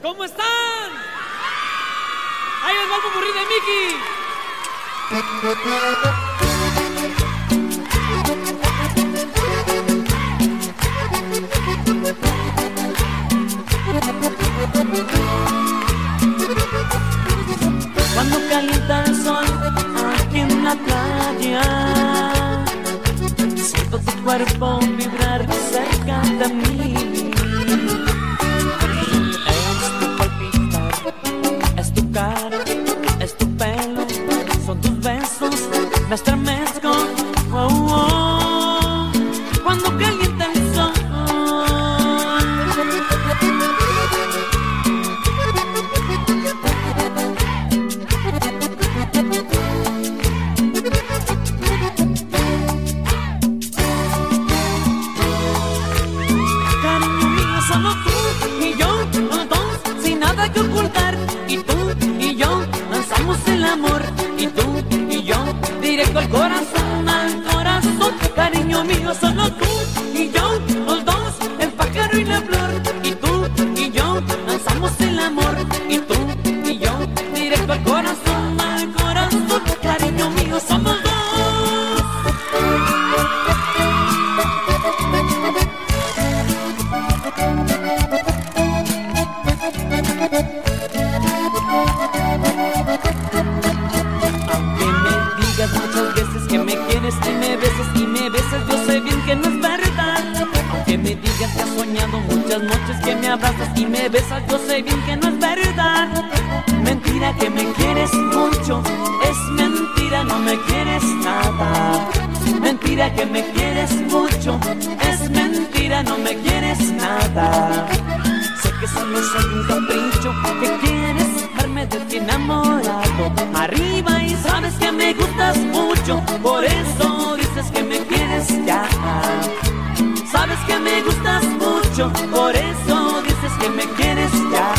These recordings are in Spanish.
¿Cómo están? Ahí les va el popurrí de Mickey. Cuando calienta el sol aquí en la playa, siento tu cuerpo vibrar cerca de mí. Es tu palpitar, es tu cara, es tu pelo, son tus besos, me estremezco. Oh, oh, cuando calienta el sol. Solo tú y yo, los dos, sin nada que ocultar. Y tú y yo, lanzamos el amor. Y tú y yo, directo al corazón, al corazón. Cariño mío, solo tú y yo, los dos, el pájaro y la flor. Y tú y yo, lanzamos el amor. Y tú y yo, directo al corazón, al corazón. Cariño mío, somos dos. Muchas veces que me quieres y me besas, yo sé bien que no es verdad. Aunque me digas que has soñado muchas noches que me abrazas y me besas, yo sé bien que no es verdad. Mentira que me quieres mucho, es mentira, no me quieres nada. Mentira que me quieres mucho, es mentira, no me quieres nada. Sé que solo soy un capricho, que quieres verme de ti enamorado. Arriba y sabes que me gustas mucho, por eso dices que me quieres ya. Sabes que me gustas mucho, por eso dices que me quieres ya.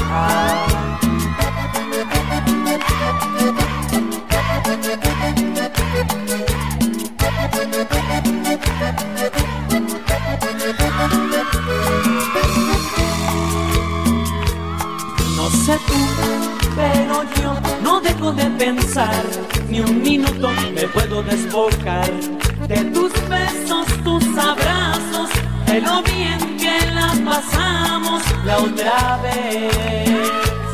No sé tú, pero yo no dejo de pensar, ni un minuto me puedo desbocar de tus besos, tus abrazos, de lo bien que la pasamos la otra vez.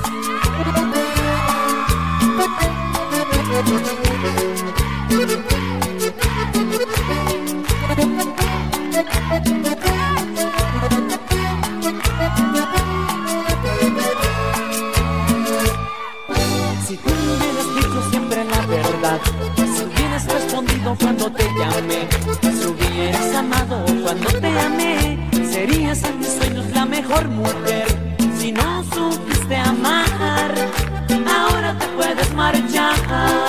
Si tú me hubieras dicho siempre la verdad, si hubieras respondido cuando te llamé, si hubieras amado cuando te amé, serías en mis sueños la mejor mujer. Si no supiste amar, ahora te puedes marchar.